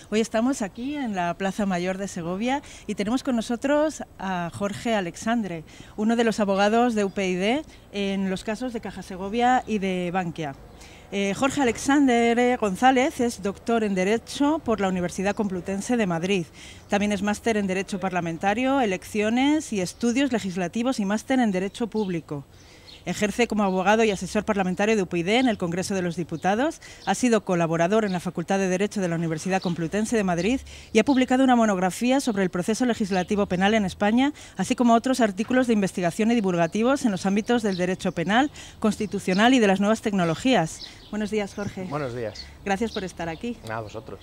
Hoy estamos aquí en la Plaza Mayor de Segovia y tenemos con nosotros a Jorge Alexandre, uno de los abogados de UPyD en los casos de Caja Segovia y de Bankia. Jorge Alexandre González es doctor en Derecho por la Universidad Complutense de Madrid. También es máster en Derecho Parlamentario, Elecciones y Estudios Legislativos y máster en Derecho Público. Ejerce como abogado y asesor parlamentario de UPyD en el Congreso de los Diputados, ha sido colaborador en la Facultad de Derecho de la Universidad Complutense de Madrid y ha publicado una monografía sobre el proceso legislativo penal en España, así como otros artículos de investigación y divulgativos en los ámbitos del derecho penal, constitucional y de las nuevas tecnologías. Buenos días, Jorge. Buenos días. Gracias por estar aquí. Nada, vosotros.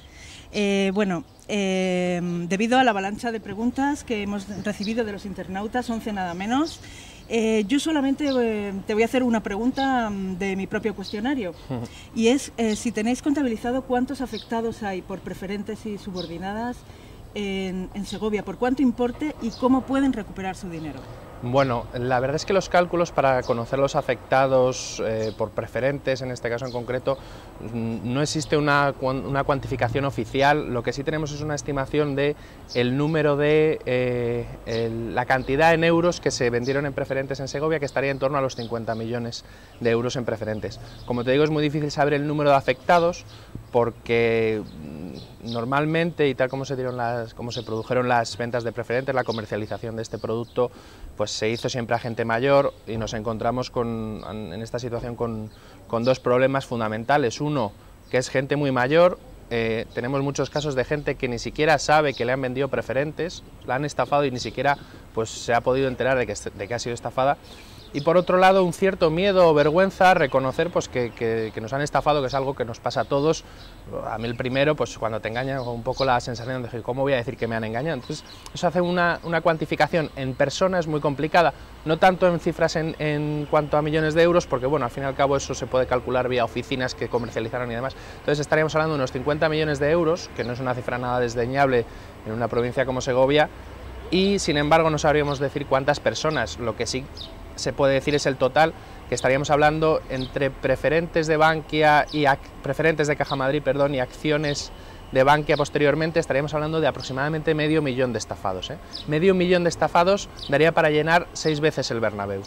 Debido a la avalancha de preguntas que hemos recibido de los internautas, 11 nada menos, yo solamente te voy a hacer una pregunta de mi propio cuestionario y es si tenéis contabilizado cuántos afectados hay por preferentes y subordinadas en Segovia, por cuánto importe y cómo pueden recuperar su dinero. Bueno, la verdad es que los cálculos para conocer los afectados por preferentes, en este caso en concreto, no existe una cuantificación oficial. Lo que sí tenemos es una estimación de el número de la cantidad en euros que se vendieron en preferentes en Segovia, que estaría en torno a los 50 millones de euros en preferentes. Como te digo, es muy difícil saber el número de afectados porque normalmente, y tal como se produjeron las ventas de preferentes, la comercialización de este producto, pues se hizo siempre a gente mayor y nos encontramos en esta situación con dos problemas fundamentales. Uno, que es gente muy mayor. Tenemos muchos casos de gente que ni siquiera sabe que le han vendido preferentes, la han estafado y ni siquiera pues, se ha podido enterar de que ha sido estafada. Y por otro lado, un cierto miedo o vergüenza a reconocer pues, que nos han estafado, que es algo que nos pasa a todos. A mí el primero, pues cuando te engañan, un poco la sensación de ¿cómo voy a decir que me han engañado? Entonces, eso hace una cuantificación en personas muy complicada, no tanto en cifras en cuanto a millones de euros, porque bueno, al fin y al cabo eso se puede calcular vía oficinas que comercializaron y demás. Entonces estaríamos hablando de unos 50 millones de euros, que no es una cifra nada desdeñable en una provincia como Segovia, y sin embargo no sabríamos decir cuántas personas. Lo que sí se puede decir es el total, que estaríamos hablando entre preferentes de Bankia y preferentes de Caja Madrid, perdón, y acciones de Bankia posteriormente, estaríamos hablando de aproximadamente 500.000 de estafados. Medio millón de estafados daría para llenar 6 veces el Bernabéu.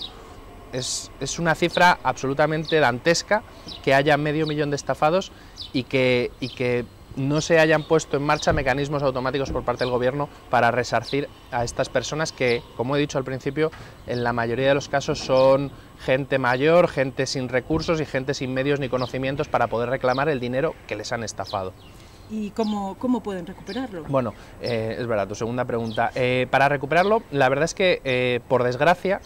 Es una cifra absolutamente dantesca que haya 500.000 de estafados y que no se hayan puesto en marcha mecanismos automáticos por parte del gobierno para resarcir a estas personas que, como he dicho al principio, en la mayoría de los casos son gente mayor, gente sin recursos y gente sin medios ni conocimientos para poder reclamar el dinero que les han estafado. ¿Y cómo pueden recuperarlo? Bueno, es verdad, tu segunda pregunta. Para recuperarlo, la verdad es que, por desgracia,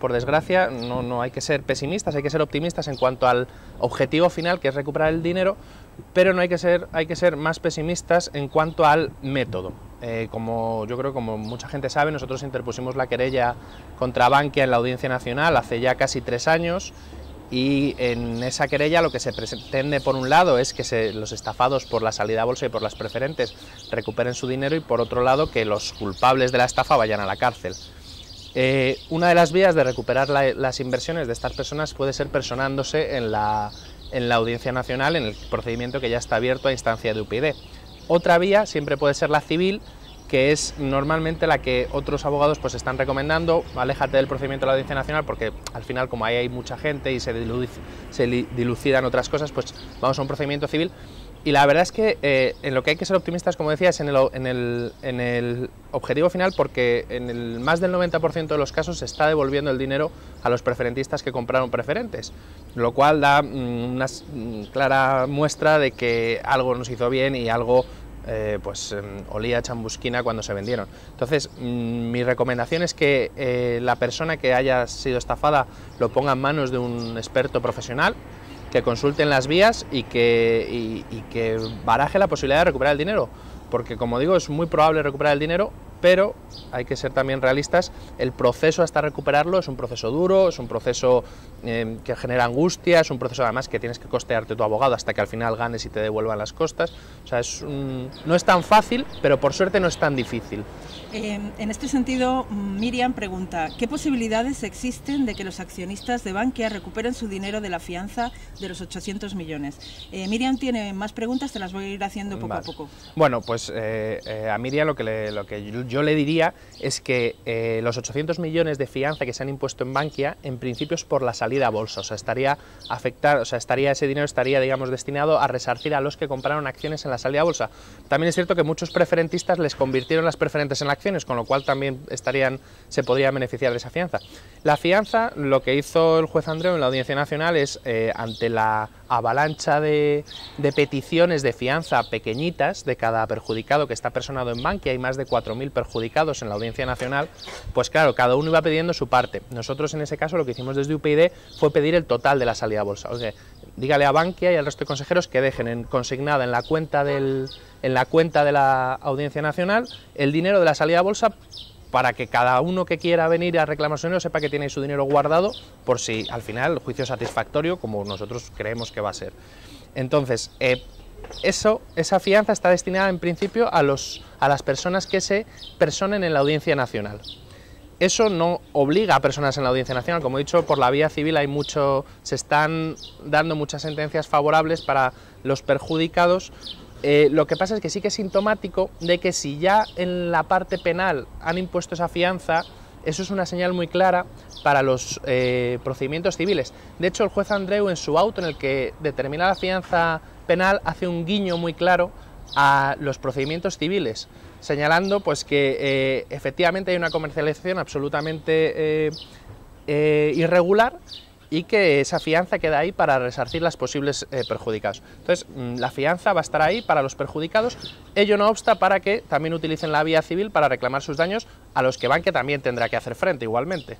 no hay que ser pesimistas, hay que ser optimistas en cuanto al objetivo final, que es recuperar el dinero, pero no hay que ser más pesimistas en cuanto al método. Como mucha gente sabe, nosotros interpusimos la querella contra Bankia en la Audiencia Nacional hace ya casi 3 años, y en esa querella lo que se pretende, por un lado, es que los estafados por la salida a bolsa y por las preferentes recuperen su dinero, y por otro lado, que los culpables de la estafa vayan a la cárcel. Una de las vías de recuperar las inversiones de estas personas puede ser personándose en la Audiencia Nacional, en el procedimiento que ya está abierto a instancia de UPyD. Otra vía siempre puede ser la civil, que es normalmente la que otros abogados pues están recomendando. Aléjate del procedimiento de la Audiencia Nacional porque al final, como ahí hay mucha gente y se dilucidan otras cosas, pues vamos a un procedimiento civil. Y la verdad es que en lo que hay que ser optimistas, como decía, es en el objetivo final, porque en el más del 90% de los casos se está devolviendo el dinero a los preferentistas que compraron preferentes, lo cual da una clara muestra de que algo nos hizo bien y algo olía a chambusquina cuando se vendieron. Entonces, mi recomendación es que la persona que haya sido estafada lo ponga en manos de un experto profesional, que consulten las vías y que baraje la posibilidad de recuperar el dinero, porque como digo, es muy probable recuperar el dinero, pero hay que ser también realistas. El proceso hasta recuperarlo es un proceso duro, es un proceso que genera angustia, es un proceso además que tienes que costearte tu abogado hasta que al final ganes y te devuelvan las costas. O sea, no es tan fácil, pero por suerte no es tan difícil. En este sentido, Miriam pregunta, ¿qué posibilidades existen de que los accionistas de Bankia recuperen su dinero de la fianza de los 800 millones? Miriam tiene más preguntas, te las voy a ir haciendo poco a poco. Bueno, pues a Miriam lo que yo le diría es que los 800 millones de fianza que se han impuesto en Bankia, en principio es por la salida a bolsa, o sea, ese dinero estaría, digamos, destinado a resarcir a los que compraron acciones en la salida a bolsa. También es cierto que muchos preferentistas les convirtieron las preferentes en acciones, con lo cual también se podrían beneficiar de esa fianza. La fianza, lo que hizo el juez Andreu en la Audiencia Nacional es, ante la avalancha de peticiones de fianza pequeñitas de cada perjudicado que está personado en Bankia, hay más de 4.000 perjudicados en la Audiencia Nacional, pues claro, cada uno iba pidiendo su parte. Nosotros en ese caso lo que hicimos desde UPyD fue pedir el total de la salida a bolsa. O sea, dígale a Bankia y al resto de consejeros que dejen consignada en la cuenta de la Audiencia Nacional el dinero de la salida a bolsa, para que cada uno que quiera venir a reclamar su dinero sepa que tiene su dinero guardado por si al final el juicio es satisfactorio, como nosotros creemos que va a ser. Entonces, esa fianza está destinada en principio a las personas que se personen en la Audiencia Nacional. Eso no obliga a personas en la Audiencia Nacional, como he dicho, por la vía civil se están dando muchas sentencias favorables para los perjudicados. Lo que pasa es que sí que es sintomático de que si ya en la parte penal han impuesto esa fianza, eso es una señal muy clara para los procedimientos civiles. De hecho, el juez Andreu, en su auto en el que determina la fianza penal, hace un guiño muy claro a los procedimientos civiles, señalando pues que efectivamente hay una comercialización absolutamente irregular, y que esa fianza queda ahí para resarcir las posibles perjudicados. Entonces, la fianza va a estar ahí para los perjudicados, ello no obsta para que también utilicen la vía civil para reclamar sus daños, a los que Bankia también tendrá que hacer frente igualmente.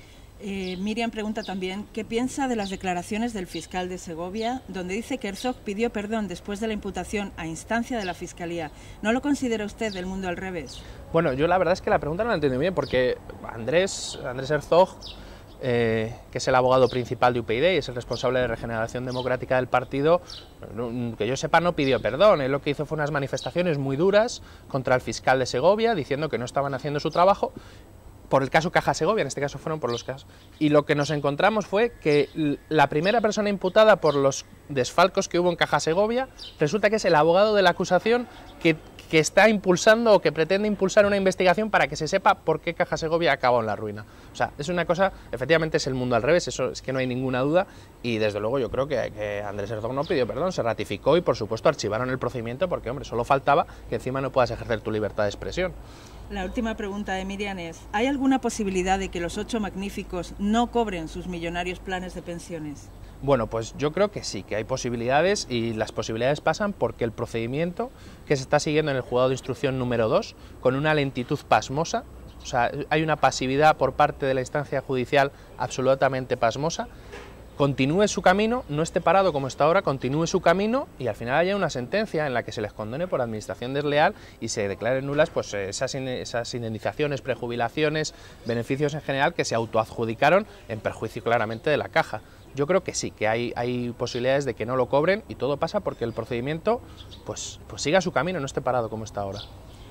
Miriam pregunta también, ¿qué piensa de las declaraciones del fiscal de Segovia, donde dice que Herzog pidió perdón después de la imputación a instancia de la Fiscalía? ¿No lo considera usted del mundo al revés? Bueno, yo la verdad es que la pregunta no la entiendo bien, porque Andrés Herzog, que es el abogado principal de UPyD y es el responsable de Regeneración Democrática del partido, que yo sepa no pidió perdón. Él lo que hizo fue unas manifestaciones muy duras contra el fiscal de Segovia, diciendo que no estaban haciendo su trabajo, por el caso Caja Segovia, en este caso fueron por los casos. Y lo que nos encontramos fue que la primera persona imputada por los desfalcos que hubo en Caja Segovia resulta que es el abogado de la acusación que está impulsando o que pretende impulsar una investigación para que se sepa por qué Caja Segovia acabó en la ruina. O sea, es una cosa, efectivamente es el mundo al revés, eso es que no hay ninguna duda, y desde luego yo creo que Andrés Herzog no pidió perdón, se ratificó y por supuesto archivaron el procedimiento porque, hombre, solo faltaba que encima no puedas ejercer tu libertad de expresión. La última pregunta de Miriam es, ¿hay alguna posibilidad de que los 8 magníficos no cobren sus millonarios planes de pensiones? Bueno, pues yo creo que sí, que hay posibilidades, y las posibilidades pasan porque el procedimiento que se está siguiendo en el juzgado de instrucción número 2, con una lentitud pasmosa, o sea, hay una pasividad por parte de la instancia judicial absolutamente pasmosa, continúe su camino, no esté parado como está ahora, continúe su camino y al final haya una sentencia en la que se les condene por administración desleal y se declaren nulas pues esas indemnizaciones, prejubilaciones, beneficios en general que se autoadjudicaron en perjuicio claramente de la Caja. Yo creo que sí, que hay posibilidades de que no lo cobren, y todo pasa porque el procedimiento pues siga su camino, no esté parado como está ahora.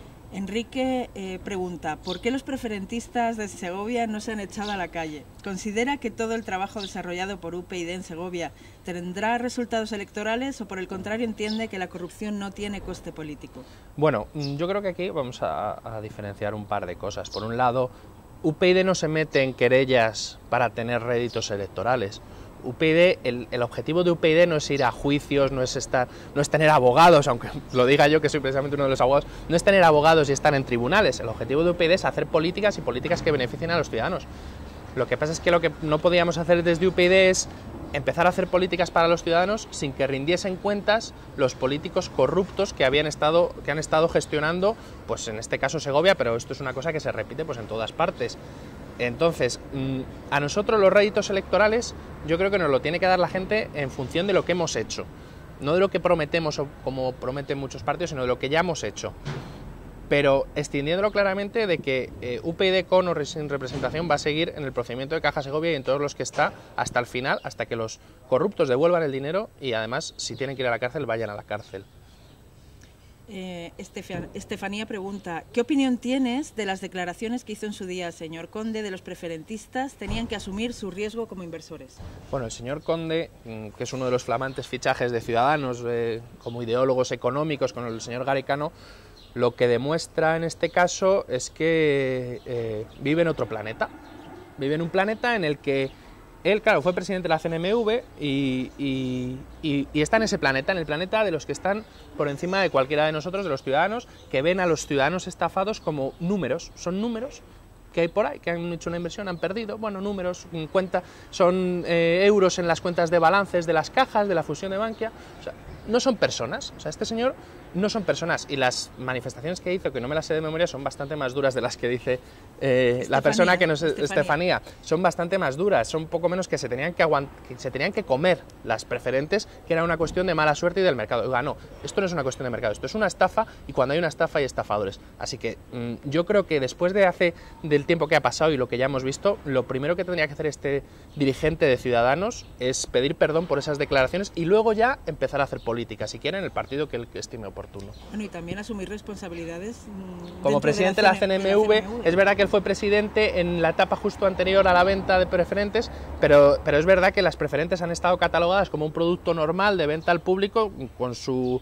Enrique pregunta, ¿por qué los preferentistas de Segovia no se han echado a la calle? ¿Considera que todo el trabajo desarrollado por UPyD en Segovia tendrá resultados electorales o por el contrario entiende que la corrupción no tiene coste político? Bueno, yo creo que aquí vamos a diferenciar un par de cosas. Por un lado, UPyD no se mete en querellas para tener réditos electorales. UPyD, el objetivo de UPyD no es ir a juicios, no es tener abogados, aunque lo diga yo que soy precisamente uno de los abogados, no es tener abogados y estar en tribunales. El objetivo de UPyD es hacer políticas y políticas que beneficien a los ciudadanos. Lo que pasa es que lo que no podíamos hacer desde UPyD es empezar a hacer políticas para los ciudadanos sin que rindiesen cuentas los políticos corruptos que han estado gestionando, pues en este caso Segovia, pero esto es una cosa que se repite pues en todas partes. Entonces, a nosotros los réditos electorales yo creo que nos lo tiene que dar la gente en función de lo que hemos hecho, no de lo que prometemos o como prometen muchos partidos, sino de lo que ya hemos hecho. pero extendiéndolo claramente de que UPyD con o sin representación va a seguir en el procedimiento de Caja Segovia y en todos los que está hasta el final, hasta que los corruptos devuelvan el dinero y además, si tienen que ir a la cárcel, vayan a la cárcel. Estefanía pregunta, ¿qué opinión tienes de las declaraciones que hizo en su día el señor Conde de los preferentistas tenían que asumir su riesgo como inversores? Bueno, el señor Conde, que es uno de los flamantes fichajes de Ciudadanos como ideólogos económicos con el señor Garicano, lo que demuestra en este caso es que vive en otro planeta. Vive en un planeta en el que él, claro, fue presidente de la CNMV y está en ese planeta, en el planeta de los que están por encima de cualquiera de nosotros, de los ciudadanos, que ven a los ciudadanos estafados como números. Son números que hay por ahí, que han hecho una inversión, han perdido, bueno, números, son euros en las cuentas de balances de las cajas, de la fusión de Bankia. O sea, no son personas. O sea, este señor no son personas, y las manifestaciones que hizo, que no me las sé de memoria, son bastante más duras de las que dice la persona que nos Estefanía. Son bastante más duras, son poco menos que se tenían que comer las preferentes, que era una cuestión de mala suerte y del mercado. Oiga, no, esto no es una cuestión de mercado, esto es una estafa, y cuando hay una estafa hay estafadores. Así que yo creo que después del tiempo que ha pasado y lo que ya hemos visto, lo primero que tendría que hacer este dirigente de Ciudadanos es pedir perdón por esas declaraciones y luego ya empezar a hacer política, si quiere, en el partido que él estime oportuno. Bueno, y también asumir responsabilidades. Como presidente de la CNMV, es verdad que él fue presidente en la etapa justo anterior a la venta de preferentes, pero es verdad que las preferentes han estado catalogadas como un producto normal de venta al público en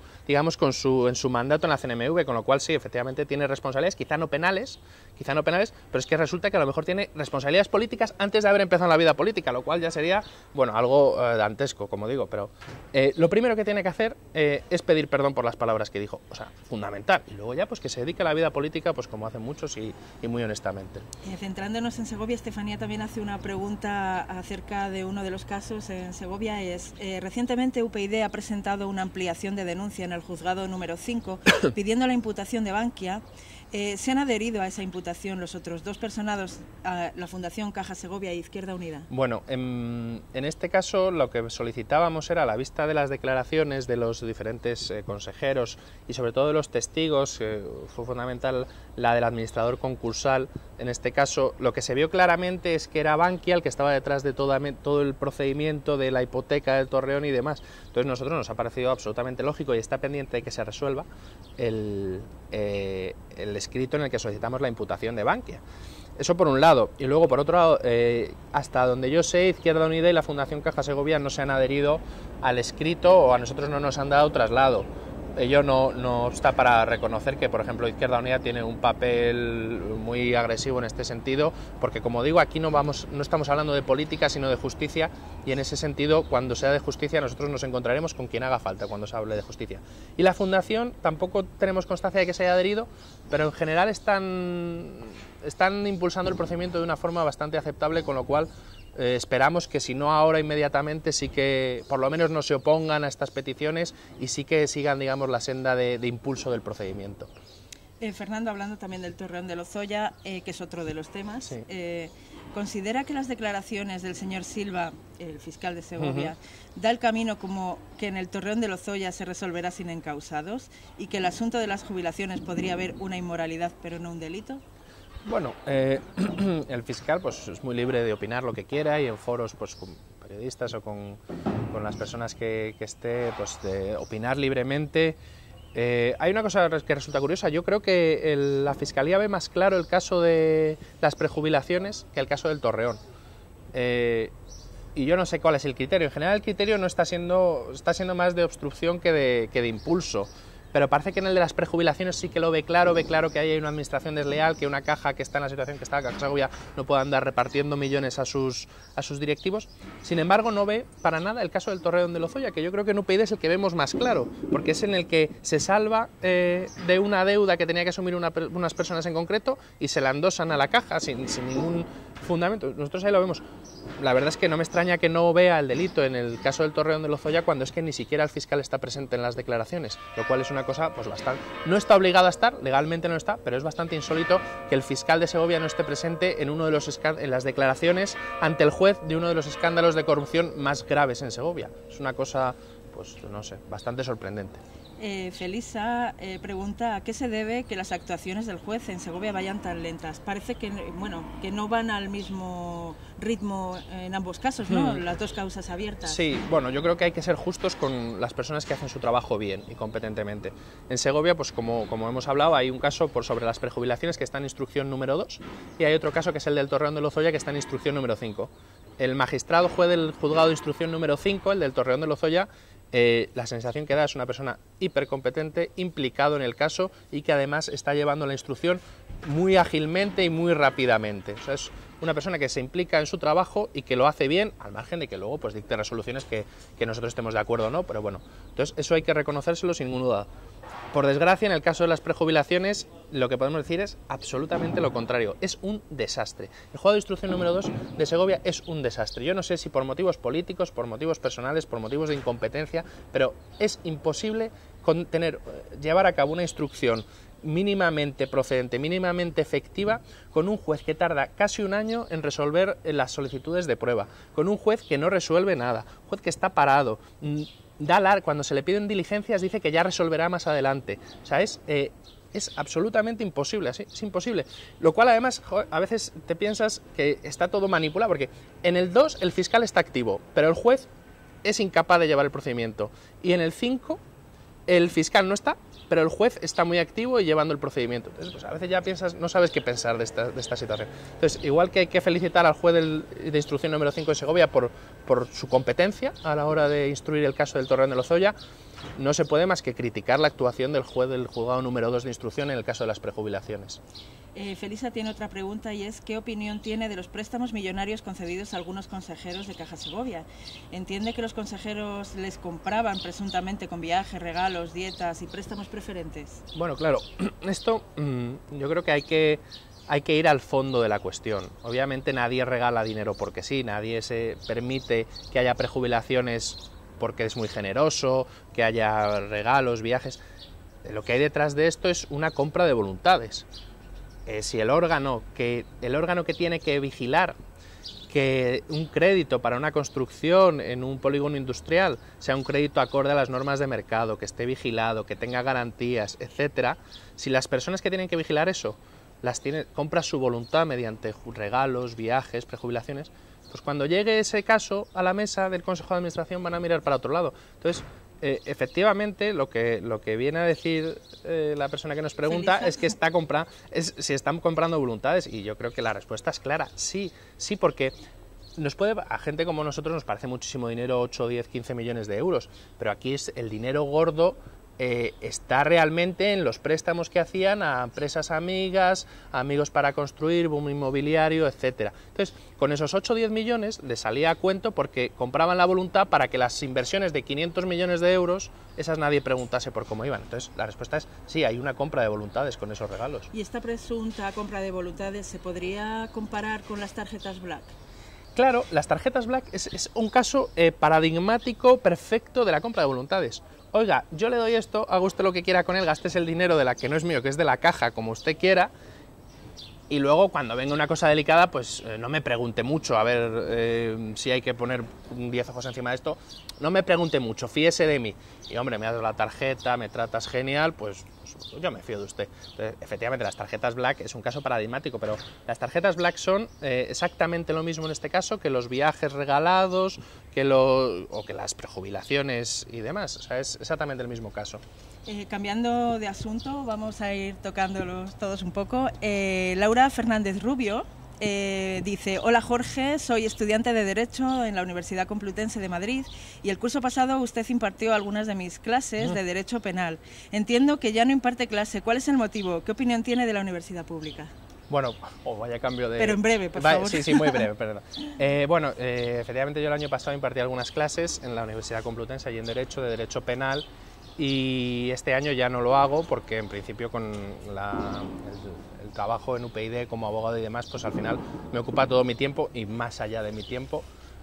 su mandato en la CNMV, con lo cual sí, efectivamente tiene responsabilidades, quizá no penales, pero es que resulta que a lo mejor tiene responsabilidades políticas antes de haber empezado la vida política, lo cual ya sería, bueno, algo dantesco, como digo, pero lo primero que tiene que hacer es pedir perdón por las palabras que dijo, o sea, fundamental, y luego ya pues que se dedique a la vida política, pues como hacen muchos y muy honestamente. Centrándonos en Segovia, Estefanía también hace una pregunta acerca de uno de los casos en Segovia, recientemente UPyD ha presentado una ampliación de denuncia en el juzgado número 5 pidiendo la imputación de Bankia. ¿Se han adherido a esa imputación los otros dos personados, a la Fundación Caja Segovia e Izquierda Unida? Bueno, en este caso lo que solicitábamos era, a la vista de las declaraciones de los diferentes consejeros y sobre todo de los testigos, fue fundamental la del administrador concursal. En este caso lo que se vio claramente es que era Bankia el que estaba detrás de todo el procedimiento de la hipoteca del Torreón y demás. Entonces a nosotros nos ha parecido absolutamente lógico y está pendiente de que se resuelva el escrito en el que solicitamos la imputación de Bankia. Eso por un lado, y luego por otro lado, hasta donde yo sé, Izquierda Unida y la Fundación Caja Segovia no se han adherido al escrito, o a nosotros no nos han dado traslado. Ello no está para reconocer que, por ejemplo, Izquierda Unida tiene un papel muy agresivo en este sentido, porque, como digo, aquí no estamos hablando de política, sino de justicia, y en ese sentido, cuando sea de justicia, nosotros nos encontraremos con quien haga falta cuando se hable de justicia. Y la Fundación, tampoco tenemos constancia de que se haya adherido, pero en general están impulsando el procedimiento de una forma bastante aceptable, con lo cual esperamos que, si no ahora inmediatamente, sí que por lo menos no se opongan a estas peticiones y sí que sigan, digamos, la senda de impulso del procedimiento. Fernando, hablando también del Torreón de Lozoya, que es otro de los temas, sí. ¿Considera que las declaraciones del señor Silva, el fiscal de Segovia, da el camino como que en el Torreón de Lozoya se resolverá sin encausados y que el asunto de las jubilaciones podría haber una inmoralidad pero no un delito? Bueno, el fiscal pues es muy libre de opinar lo que quiera, y en foros pues con periodistas o con las personas que esté, pues de opinar libremente. Hay una cosa que resulta curiosa. Yo creo que la Fiscalía ve más claro el caso de las prejubilaciones que el caso del Torreón. Y yo no sé cuál es el criterio. En general el criterio no está siendo más de obstrucción que de impulso. Pero parece que en el de las prejubilaciones sí que lo ve claro que hay una administración desleal, que una caja que está en la situación que está, Caja Segovia, no puede andar repartiendo millones a sus directivos. Sin embargo, no ve para nada el caso del Torreón de Lozoya, que yo creo que en UPyD es el que vemos más claro, porque es en el que se salva de una deuda que tenía que asumir unas personas en concreto y se la endosan a la caja sin ningún fundamento. Nosotros ahí lo vemos. La verdad es que no me extraña que no vea el delito en el caso del Torreón de Lozoya, cuando es que ni siquiera el fiscal está presente en las declaraciones, lo cual es una cosa pues bastante... No está obligado a estar, legalmente no está, pero es bastante insólito que el fiscal de Segovia no esté presente en en las declaraciones ante el juez de uno de los escándalos de corrupción más graves en Segovia. Es una cosa, pues no sé, bastante sorprendente. Felisa pregunta a qué se debe que las actuaciones del juez en Segovia vayan tan lentas. Parece que, bueno, que no van al mismo ritmo en ambos casos, ¿no? Las dos causas abiertas. Sí, bueno, yo creo que hay que ser justos con las personas que hacen su trabajo bien y competentemente. En Segovia, pues como hemos hablado, hay un caso sobre las prejubilaciones que está en instrucción número 2 y hay otro caso que es el del Torreón de Lozoya que está en instrucción número 5. El magistrado juez del juzgado de instrucción número 5, el del Torreón de Lozoya, la sensación que da es una persona hipercompetente, implicado en el caso y que además está llevando la instrucción muy ágilmente y muy rápidamente. O sea, es una persona que se implica en su trabajo y que lo hace bien, al margen de que luego pues dicte resoluciones que nosotros estemos de acuerdo o no, pero bueno, entonces eso hay que reconocérselo sin ninguna duda. Por desgracia, en el caso de las prejubilaciones, lo que podemos decir es absolutamente lo contrario. Es un desastre. El juzgado de instrucción número 2 de Segovia es un desastre. Yo no sé si por motivos políticos, por motivos personales, por motivos de incompetencia, pero es imposible llevar a cabo una instrucción mínimamente procedente, mínimamente efectiva, con un juez que tarda casi un año en resolver las solicitudes de prueba, con un juez que no resuelve nada, un juez que está parado, cuando se le piden diligencias dice que ya resolverá más adelante. O sea, es absolutamente imposible, ¿sí? Es imposible. Lo cual además a veces te piensas que está todo manipulado, porque en el 2 el fiscal está activo, pero el juez es incapaz de llevar el procedimiento. Y en el 5 el fiscal no está, pero el juez está muy activo y llevando el procedimiento. Entonces, pues a veces ya piensas, no sabes qué pensar de esta situación. Entonces, igual que hay que felicitar al juez de instrucción número 5 de Segovia por su competencia a la hora de instruir el caso del Torreón de Lozoya, no se puede más que criticar la actuación del juez del juzgado número 2 de instrucción en el caso de las prejubilaciones. Felisa tiene otra pregunta y es ¿qué opinión tiene de los préstamos millonarios concedidos a algunos consejeros de Caja Segovia? ¿Entiende que los consejeros les compraban presuntamente con viajes, regalos, dietas y préstamos preferentes? Bueno, claro, esto yo creo que hay que ir al fondo de la cuestión. Obviamente nadie regala dinero porque sí, nadie se permite que haya prejubilaciones porque es muy generoso, que haya regalos, viajes. Lo que hay detrás de esto es una compra de voluntades. Si el órgano que tiene que vigilar que un crédito para una construcción en un polígono industrial sea un crédito acorde a las normas de mercado, que esté vigilado, que tenga garantías, etcétera, si las personas que tienen que vigilar eso compra su voluntad mediante regalos, viajes, prejubilaciones, pues cuando llegue ese caso a la mesa del Consejo de Administración van a mirar para otro lado. Entonces, efectivamente, lo que viene a decir la persona que nos pregunta es que si están comprando voluntades, y yo creo que la respuesta es clara, sí, porque a gente como nosotros nos parece muchísimo dinero, 8, 10, 15 millones de euros, pero aquí el dinero gordo está realmente en los préstamos que hacían a empresas amigas, amigos para construir, boom inmobiliario, etcétera. Entonces, con esos 8 o 10 millones les salía a cuento porque compraban la voluntad para que las inversiones de 500 millones de euros, esas nadie preguntase por cómo iban. Entonces, la respuesta es sí, hay una compra de voluntades con esos regalos. ¿Y esta presunta compra de voluntades se podría comparar con las tarjetas Black? Claro, las tarjetas Black es un caso paradigmático, perfecto de la compra de voluntades. Oiga, yo le doy esto, haga usted lo que quiera con él, gastes el dinero de la que no es mío, que es de la caja, como usted quiera, y luego cuando venga una cosa delicada, pues no me pregunte mucho, a ver si hay que poner 10 ojos encima de esto, no me pregunte mucho, fíese de mí. Y hombre, me das la tarjeta, me tratas genial, pues yo me fío de usted. Entonces, efectivamente, las tarjetas Black es un caso paradigmático, pero las tarjetas Black son exactamente lo mismo en este caso que los viajes regalados, o que las prejubilaciones y demás. O sea, es exactamente el mismo caso. Cambiando de asunto, vamos a ir tocándolos todos un poco. Laura Fernández Rubio dice: hola Jorge, soy estudiante de Derecho en la Universidad Complutense de Madrid y el curso pasado usted impartió algunas de mis clases de Derecho Penal. Entiendo que ya no imparte clase. ¿Cuál es el motivo? ¿Qué opinión tiene de la universidad pública? Bueno, vaya cambio de... Pero en breve, por favor. Sí, muy breve, perdón. Efectivamente yo el año pasado impartí algunas clases en la Universidad Complutense y en de Derecho Penal, y este año ya no lo hago porque en principio con el trabajo en UPyD como abogado y demás, pues al final me ocupa todo mi tiempo y más allá de mi tiempo.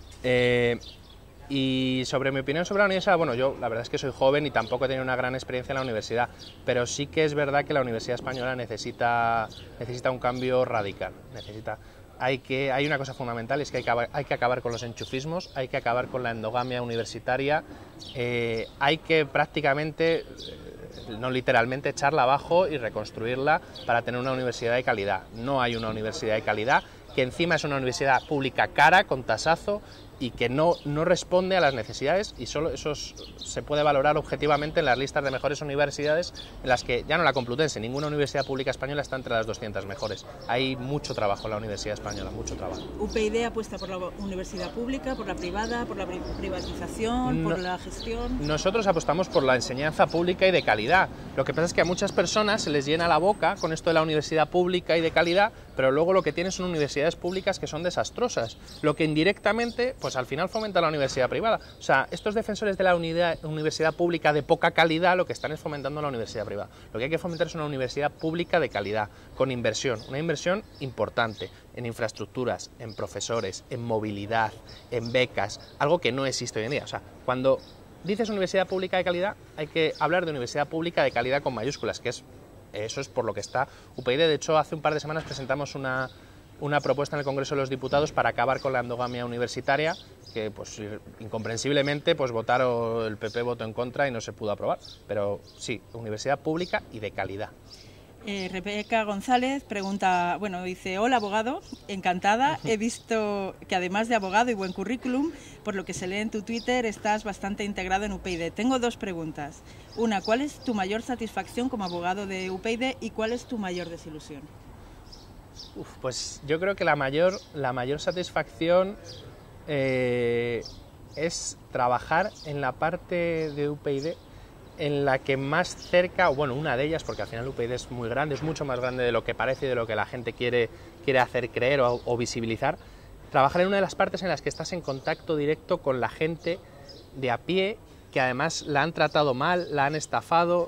Y sobre mi opinión sobre la universidad, bueno, yo la verdad es que soy joven y tampoco he tenido una gran experiencia en la universidad, pero sí que es verdad que la universidad española necesita un cambio radical. Hay una cosa fundamental, es que hay que acabar con los enchufismos, hay que acabar con la endogamia universitaria, hay que prácticamente no literalmente echarla abajo y reconstruirla para tener una universidad de calidad. No hay una universidad de calidad, que encima es una universidad pública cara, con tasazo, y que no responde a las necesidades, y solo eso se puede valorar objetivamente en las listas de mejores universidades, en las que ya no la Complutense, ninguna universidad pública española está entre las 200 mejores. Hay mucho trabajo en la universidad española, mucho trabajo. UPyD apuesta por la universidad pública, por la privada, por la privatización, por la gestión. Nosotros apostamos por la enseñanza pública y de calidad. Lo que pasa es que a muchas personas se les llena la boca con esto de la universidad pública y de calidad, pero luego lo que tienen son universidades públicas que son desastrosas, lo que indirectamente pues al final fomenta la universidad privada. O sea, estos defensores de la universidad pública de poca calidad lo que están es fomentando la universidad privada. Lo que hay que fomentar es una universidad pública de calidad, con inversión, una inversión importante en infraestructuras, en profesores, en movilidad, en becas, algo que no existe hoy en día. O sea, cuando dices universidad pública de calidad, hay que hablar de universidad pública de calidad con mayúsculas, que eso es por lo que está UPyD. De hecho, hace un par de semanas presentamos una propuesta en el Congreso de los Diputados para acabar con la endogamia universitaria, que pues incomprensiblemente pues votaron, el PP votó en contra y no se pudo aprobar. Pero sí, universidad pública y de calidad. Rebeca González pregunta, bueno, dice: hola abogado, encantada, he visto que además de abogado y buen currículum, por lo que se lee en tu Twitter, estás bastante integrado en UPyD. Tengo dos preguntas. Una, ¿cuál es tu mayor satisfacción como abogado de UPyD y cuál es tu mayor desilusión? Pues yo creo que la mayor satisfacción es trabajar en la parte de UPyD en la que más cerca, o bueno, una de ellas, porque al final UPyD es muy grande, es mucho más grande de lo que parece y de lo que la gente quiere hacer creer o visibilizar. Trabajar en una de las partes en las que estás en contacto directo con la gente de a pie, que además la han tratado mal, la han estafado,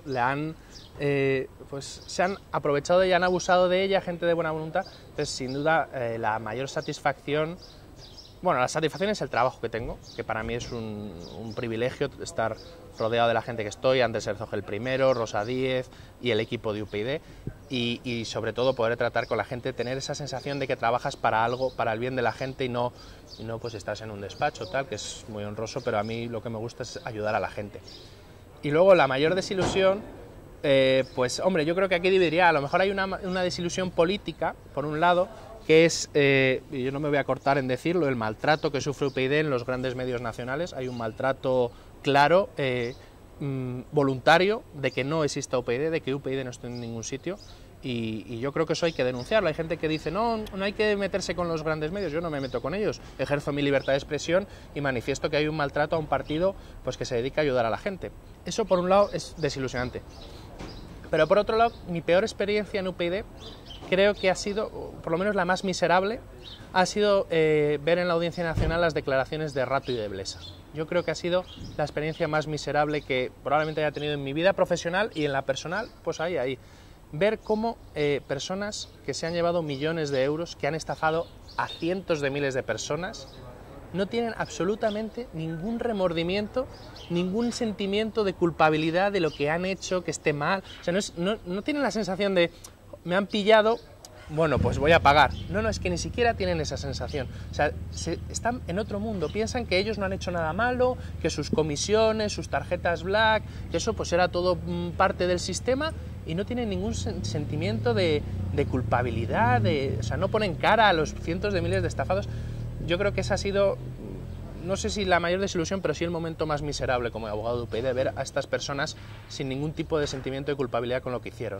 pues se han aprovechado y han abusado de ella, gente de buena voluntad. Entonces, sin duda, la mayor satisfacción, bueno, la satisfacción es el trabajo que tengo, que para mí es un privilegio estar rodeado de la gente que estoy, Andrés Herzog el primero, Rosa Díez y el equipo de UPyD, y sobre todo poder tratar con la gente, tener esa sensación de que trabajas para algo, para el bien de la gente y no pues estás en un despacho, tal, que es muy honroso, pero a mí lo que me gusta es ayudar a la gente. Y luego la mayor desilusión, pues hombre, yo creo que aquí dividiría, a lo mejor hay una desilusión política, por un lado, que es, y yo no me voy a cortar en decirlo, el maltrato que sufre UPyD en los grandes medios nacionales. Hay un maltrato claro, voluntario, de que no exista UPyD, de que UPyD no esté en ningún sitio, y yo creo que eso hay que denunciarlo. Hay gente que dice, no hay que meterse con los grandes medios. Yo no me meto con ellos, ejerzo mi libertad de expresión y manifiesto que hay un maltrato a un partido pues que se dedica a ayudar a la gente. Eso por un lado es desilusionante. Pero por otro lado, mi peor experiencia en UPyD creo que ha sido, por lo menos la más miserable, ha sido ver en la Audiencia Nacional las declaraciones de Rato y de Blesa. Yo creo que ha sido la experiencia más miserable que probablemente haya tenido en mi vida profesional, y en la personal, pues ahí. Ver cómo personas que se han llevado millones de euros, que han estafado a cientos de miles de personas, no tienen absolutamente ningún remordimiento, ningún sentimiento de culpabilidad de lo que han hecho, que esté mal. O sea, no tienen la sensación de, me han pillado, bueno, pues voy a pagar. No, es que ni siquiera tienen esa sensación. O sea, están en otro mundo, piensan que ellos no han hecho nada malo, que sus comisiones, sus tarjetas black, que eso pues era todo parte del sistema, y no tienen ningún sentimiento de culpabilidad, o sea, no ponen cara a los cientos de miles de estafados. Yo creo que esa ha sido, no sé si la mayor desilusión, pero sí el momento más miserable como abogado de UPyD, ver a estas personas sin ningún tipo de sentimiento de culpabilidad con lo que hicieron.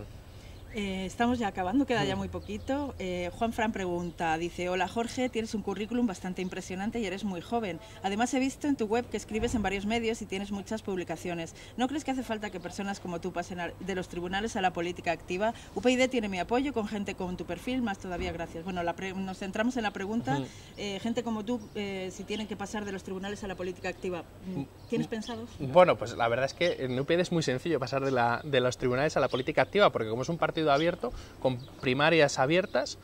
Estamos ya acabando, queda ya muy poquito. Juan Fran pregunta, dice: hola Jorge, tienes un currículum bastante impresionante y eres muy joven. Además he visto en tu web que escribes en varios medios y tienes muchas publicaciones. ¿No crees que hace falta que personas como tú pasen de los tribunales a la política activa? UPyD tiene mi apoyo, con gente con tu perfil, más todavía gracias. Bueno, nos centramos en la pregunta, gente como tú, si tienen que pasar de los tribunales a la política activa, ¿tienes pensado? Bueno, pues la verdad es que en UPyD es muy sencillo pasar de los tribunales a la política activa, porque como es un partido abierto, con primarias abiertas,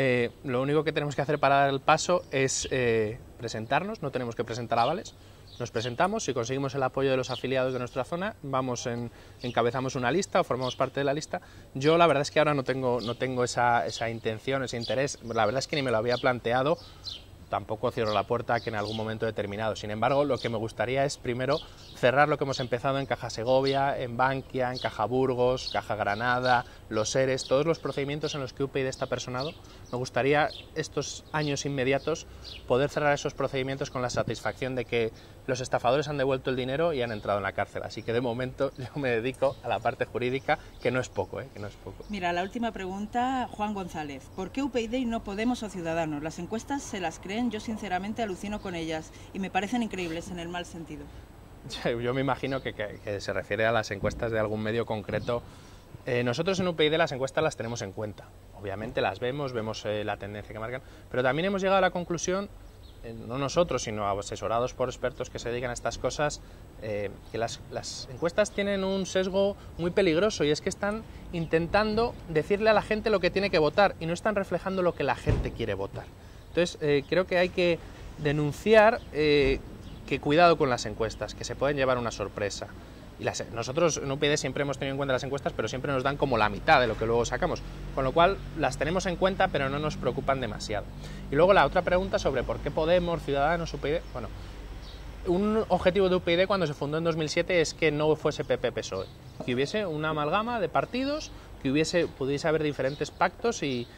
lo único que tenemos que hacer para dar el paso es presentarnos, no tenemos que presentar avales, nos presentamos, si conseguimos el apoyo de los afiliados de nuestra zona, encabezamos una lista o formamos parte de la lista. Yo la verdad es que ahora no tengo esa intención, ese interés, la verdad es que ni me lo había planteado, tampoco cierro la puerta a que en algún momento determinado. Sin embargo, lo que me gustaría es primero cerrar lo que hemos empezado en Caja Segovia, en Bankia, en Caja Burgos, Caja Granada, los ERES, todos los procedimientos en los que UPyD está personado. Me gustaría estos años inmediatos poder cerrar esos procedimientos con la satisfacción de que los estafadores han devuelto el dinero y han entrado en la cárcel. Así que de momento yo me dedico a la parte jurídica, que no es poco, que no es poco. Mira, la última pregunta, Juan González. ¿Por qué UPyD y no Podemos o Ciudadanos? Las encuestas se las creen, yo sinceramente alucino con ellas y me parecen increíbles en el mal sentido. Yo me imagino que se refiere a las encuestas de algún medio concreto. Nosotros en UPyD las encuestas las tenemos en cuenta. Obviamente las vemos la tendencia que marcan, pero también hemos llegado a la conclusión, no nosotros, sino asesorados por expertos que se dedican a estas cosas, que las encuestas tienen un sesgo muy peligroso, y es que están intentando decirle a la gente lo que tiene que votar y no están reflejando lo que la gente quiere votar. Entonces, creo que hay que denunciar que cuidado con las encuestas, que se pueden llevar una sorpresa. Y nosotros en UPyD siempre hemos tenido en cuenta las encuestas, pero siempre nos dan como la mitad de lo que luego sacamos, con lo cual las tenemos en cuenta, pero no nos preocupan demasiado. Y luego la otra pregunta sobre por qué Podemos, Ciudadanos, UPyD. Bueno, un objetivo de UPyD cuando se fundó en 2007 es que no fuese PP-PSOE, que hubiese una amalgama de partidos, que pudiese haber diferentes pactos y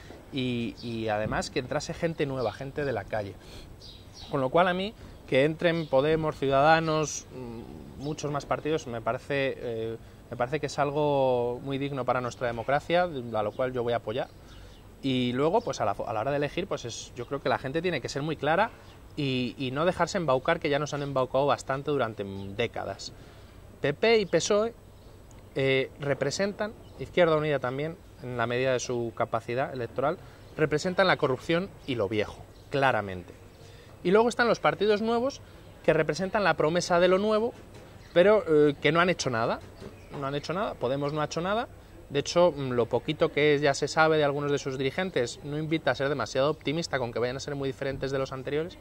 además que entrase gente nueva, gente de la calle. Con lo cual a mí que entren Podemos, Ciudadanos, muchos más partidos, me parece que es algo muy digno para nuestra democracia, a lo cual yo voy a apoyar. Y luego, pues a la hora de elegir, pues yo creo que la gente tiene que ser muy clara y no dejarse embaucar, que ya nos han embaucado bastante durante décadas. PP y PSOE representan, Izquierda Unida también, en la medida de su capacidad electoral, representan la corrupción y lo viejo, claramente. Y luego están los partidos nuevos que representan la promesa de lo nuevo, pero que no han hecho nada. No han hecho nada, Podemos no ha hecho nada. De hecho, lo poquito que ya se sabe de algunos de sus dirigentes no invita a ser demasiado optimista con que vayan a ser muy diferentes de los anteriores.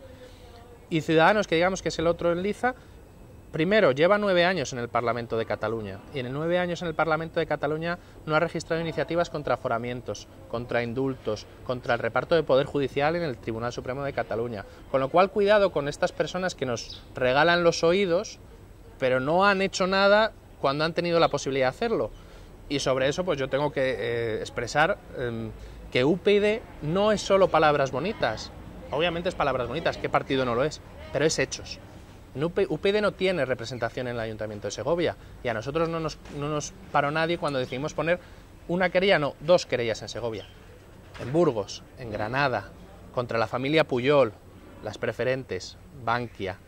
Y Ciudadanos, que digamos que es el otro en liza, primero, lleva 9 años en el Parlamento de Cataluña, y en 9 años en el Parlamento de Cataluña no ha registrado iniciativas contra aforamientos, contra indultos, contra el reparto de poder judicial en el Tribunal Supremo de Cataluña. Con lo cual, cuidado con estas personas que nos regalan los oídos, pero no han hecho nada cuando han tenido la posibilidad de hacerlo. Y sobre eso, pues yo tengo que expresar que UPyD no es solo palabras bonitas. Obviamente es palabras bonitas, ¿qué partido no lo es? Pero es hechos. UPyD no tiene representación en el Ayuntamiento de Segovia, y a nosotros no nos paró nadie cuando decidimos poner una querella, no, 2 querellas en Segovia, en Burgos, en Granada, contra la familia Pujol, las preferentes, Bankia,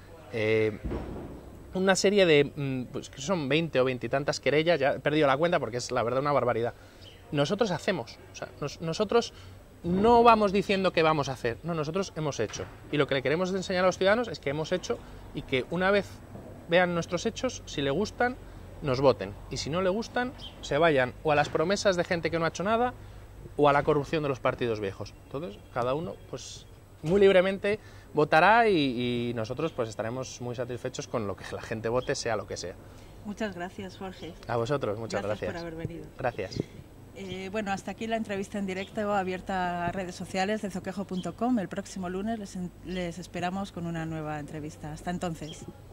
una serie de, pues que son 20 o 20 y tantas querellas, ya he perdido la cuenta porque es la verdad una barbaridad. Nosotros hacemos, o sea, nosotros no vamos diciendo qué vamos a hacer, no, nosotros hemos hecho. Y lo que le queremos enseñar a los ciudadanos es que hemos hecho, y que una vez vean nuestros hechos, si le gustan, nos voten. Y si no le gustan, se vayan o a las promesas de gente que no ha hecho nada o a la corrupción de los partidos viejos. Entonces, cada uno, pues muy libremente votará y nosotros pues estaremos muy satisfechos con lo que la gente vote, sea lo que sea. Muchas gracias, Jorge. A vosotros, muchas gracias. Gracias por haber venido. Gracias. Bueno, hasta aquí la entrevista en directo abierta a redes sociales de zoquejo.com. El próximo lunes les esperamos con una nueva entrevista. Hasta entonces.